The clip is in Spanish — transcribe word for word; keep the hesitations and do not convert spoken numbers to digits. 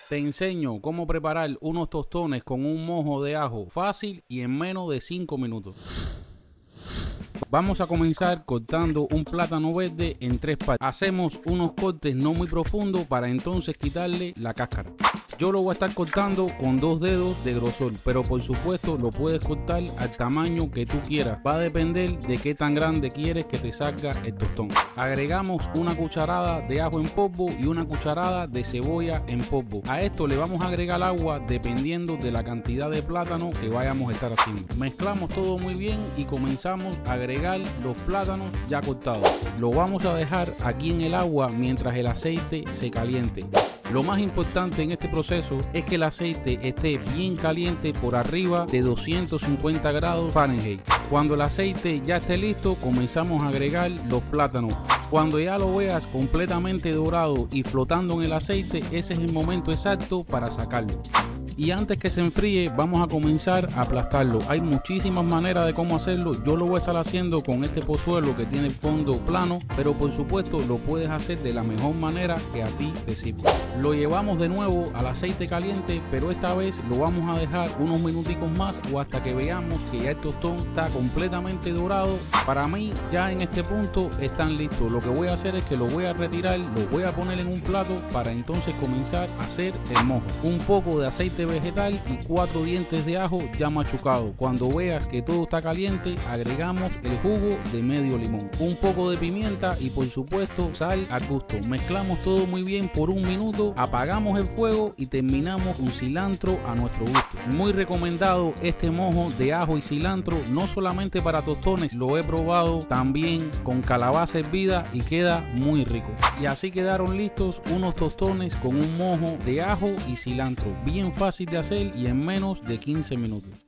Te enseño cómo preparar unos tostones con un mojo de ajo fácil y en menos de cinco minutos. Vamos a comenzar cortando un plátano verde en tres partes. Hacemos unos cortes no muy profundos para entonces quitarle la cáscara. Yo lo voy a estar cortando con dos dedos de grosor, pero por supuesto lo puedes cortar al tamaño que tú quieras. Va a depender de qué tan grande quieres que te salga el tostón. Agregamos una cucharada de ajo en polvo y una cucharada de cebolla en polvo. A esto le vamos a agregar agua dependiendo de la cantidad de plátano que vayamos a estar haciendo. Mezclamos todo muy bien y comenzamos a agregar los plátanos ya cortados. Lo vamos a dejar aquí en el agua mientras el aceite se caliente. Lo más importante en este proceso es que el aceite esté bien caliente por arriba de doscientos cincuenta grados Fahrenheit. Cuando el aceite ya esté listo, comenzamos a agregar los plátanos. Cuando ya lo veas completamente dorado y flotando en el aceite, ese es el momento exacto para sacarlo. Y antes que se enfríe, vamos a comenzar a aplastarlo. Hay muchísimas maneras de cómo hacerlo. Yo lo voy a estar haciendo con este pozuelo que tiene el fondo plano, pero por supuesto lo puedes hacer de la mejor manera que a ti te sirva. Lo llevamos de nuevo al aceite caliente, pero esta vez lo vamos a dejar unos minuticos más o hasta que veamos que ya el tostón está completamente dorado. Para mí ya en este punto están listos. Lo que voy a hacer es que lo voy a retirar, lo voy a poner en un plato para entonces comenzar a hacer el mojo. Un poco de aceite vegetal y cuatro dientes de ajo ya machucado. Cuando veas que todo está caliente, agregamos el jugo de medio limón, un poco de pimienta y por supuesto sal a gusto. Mezclamos todo muy bien por un minuto, apagamos el fuego y terminamos con cilantro a nuestro gusto. Muy recomendado este mojo de ajo y cilantro, no solamente para tostones, lo he probado también con calabaza hervida y queda muy rico. Y así quedaron listos unos tostones con un mojo de ajo y cilantro, bien fácil de hacer y en menos de quince minutos.